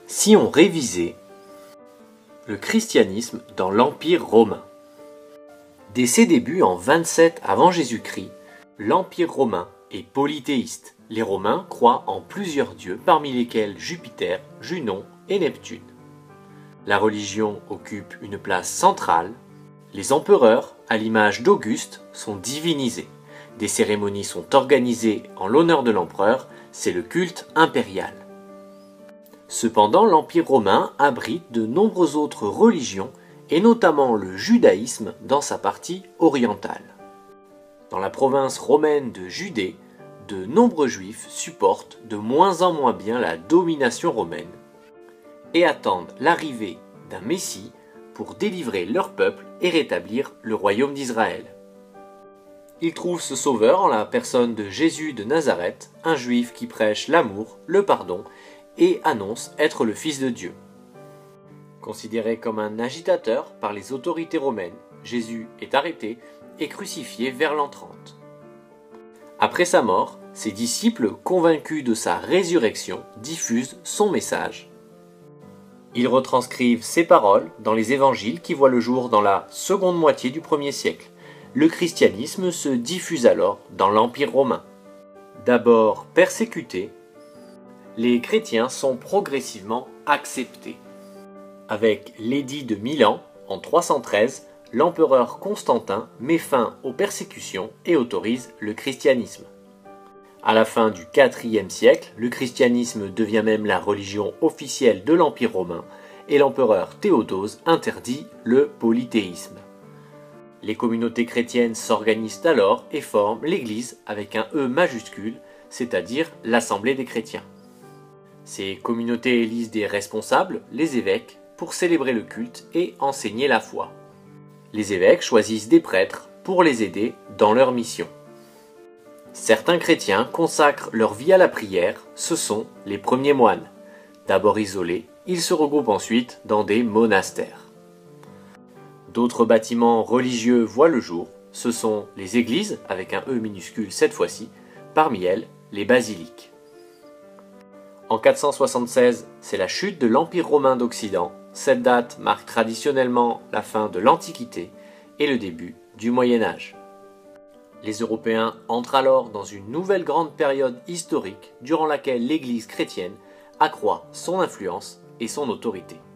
Si on révisait le christianisme dans l'Empire romain. Dès ses débuts en 27 avant Jésus-Christ, l'Empire romain est polythéiste. Les Romains croient en plusieurs dieux, parmi lesquels Jupiter, Junon et Neptune. La religion occupe une place centrale. Les empereurs, à l'image d'Auguste, sont divinisés. Des cérémonies sont organisées en l'honneur de l'empereur, c'est le culte impérial. Cependant, l'Empire romain abrite de nombreuses autres religions, et notamment le judaïsme dans sa partie orientale. Dans la province romaine de Judée, de nombreux juifs supportent de moins en moins bien la domination romaine et attendent l'arrivée d'un Messie pour délivrer leur peuple et rétablir le royaume d'Israël. Ils trouvent ce sauveur en la personne de Jésus de Nazareth, un juif qui prêche l'amour, le pardon et annonce être le Fils de Dieu. Considéré comme un agitateur par les autorités romaines, Jésus est arrêté et crucifié vers l'an 30. Après sa mort, ses disciples, convaincus de sa résurrection, diffusent son message. Ils retranscrivent ses paroles dans les évangiles qui voient le jour dans la seconde moitié du 1er siècle. Le christianisme se diffuse alors dans l'Empire romain. D'abord persécutés, les chrétiens sont progressivement acceptés. Avec l'édit de Milan, en 313, l'empereur Constantin met fin aux persécutions et autorise le christianisme. À la fin du IVe siècle, le christianisme devient même la religion officielle de l'Empire romain et l'empereur Théodose interdit le polythéisme. Les communautés chrétiennes s'organisent alors et forment l'Église avec un E majuscule, c'est-à-dire l'Assemblée des chrétiens. Ces communautés élisent des responsables, les évêques, pour célébrer le culte et enseigner la foi. Les évêques choisissent des prêtres pour les aider dans leur mission. Certains chrétiens consacrent leur vie à la prière, ce sont les premiers moines. D'abord isolés, ils se regroupent ensuite dans des monastères. D'autres bâtiments religieux voient le jour, ce sont les églises, avec un E minuscule cette fois-ci, parmi elles les basiliques. En 476, c'est la chute de l'Empire romain d'Occident. Cette date marque traditionnellement la fin de l'Antiquité et le début du Moyen Âge. Les Européens entrent alors dans une nouvelle grande période historique durant laquelle l'Église chrétienne accroît son influence et son autorité.